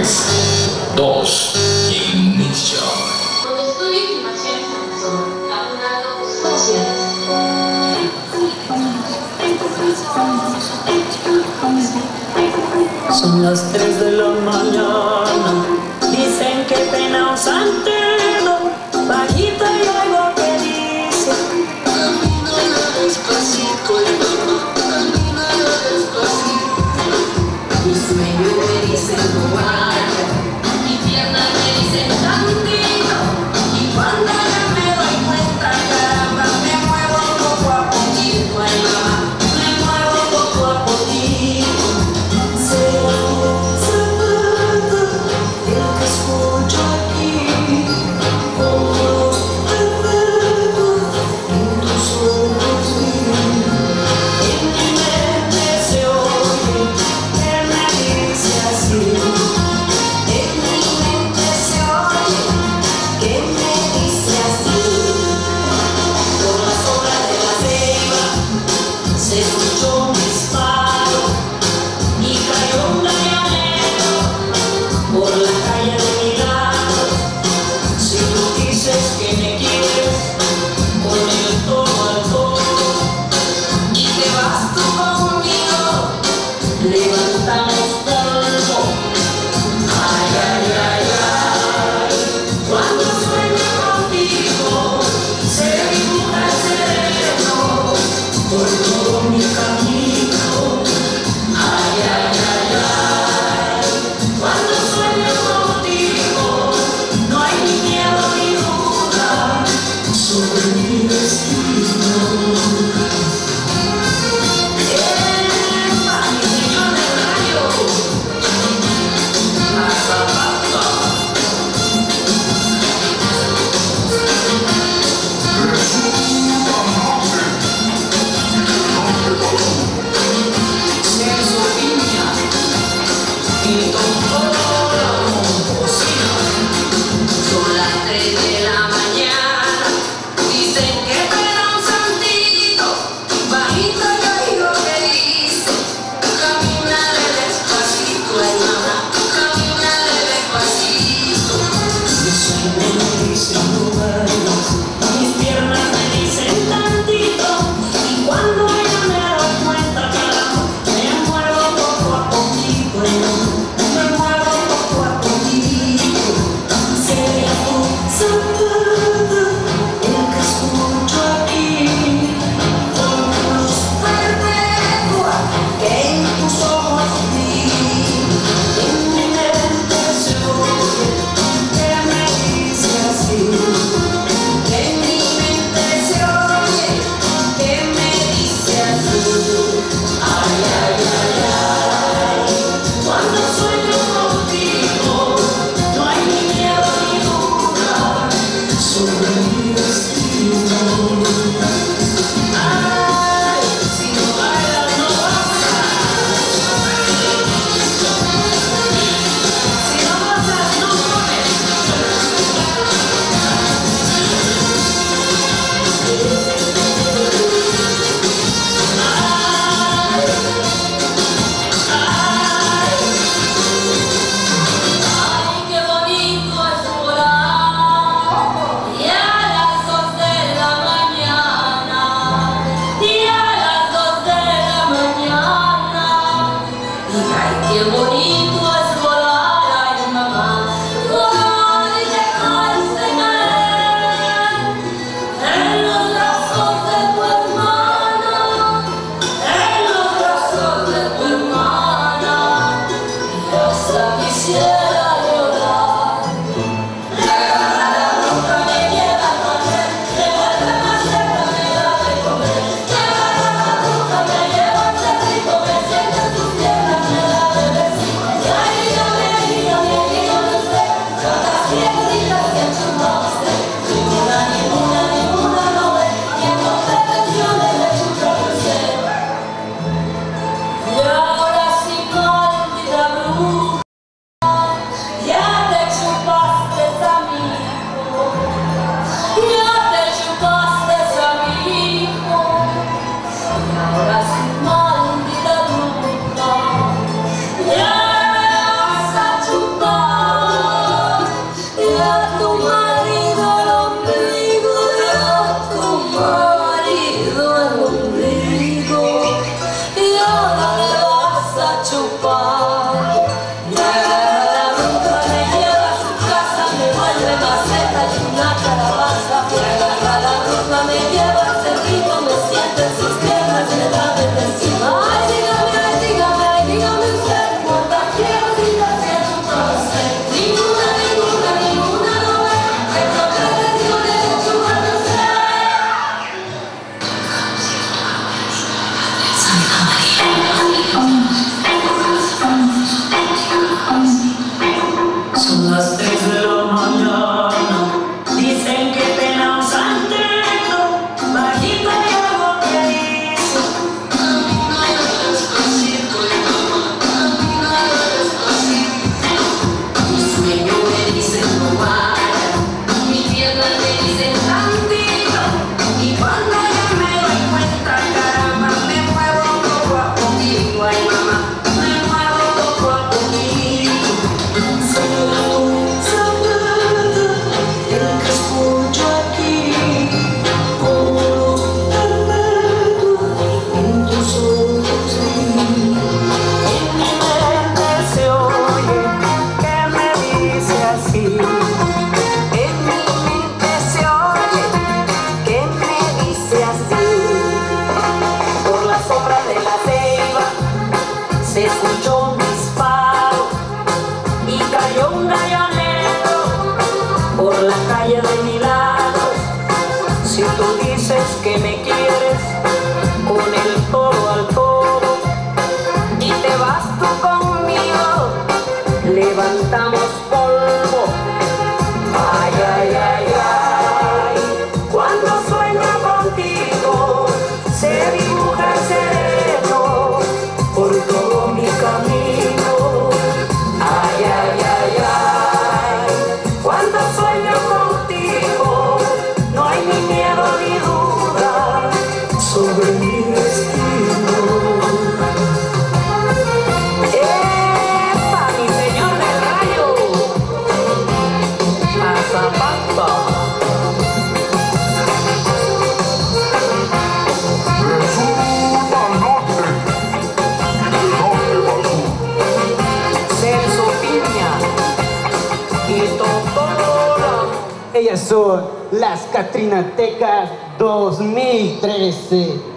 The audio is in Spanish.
3, 2, inicio. Son las 3 de la mañana, dicen que pena Santiago, bajito y algo que dice: camina despacito, mamá, camina despacito. Mi sueño me dice no vaya, mi pierna me dice tantito, y cuando ya me doy cuenta, caramba, me muevo poco a poquito, ay mamá, me muevo poco a poquito. Se escuchó un disparo y cayó un gallinero por la calle de mi lado. Si tú dices que me quieres, con el todo al todo, y te vas tú conmigo, levantamos polvo. Ay, ay, ay, ay, cuando sueño contigo, se dibuja el sereno por todo mi camino. por todo mi camino. Ay, ay, ay, ay, cuando sueño contigo, no hay ni miedo ni duda sobre mi destino. ¡Epa, mi señor del rayo! ¡Mazapampa! Ellas son las Catrinatecas 2013.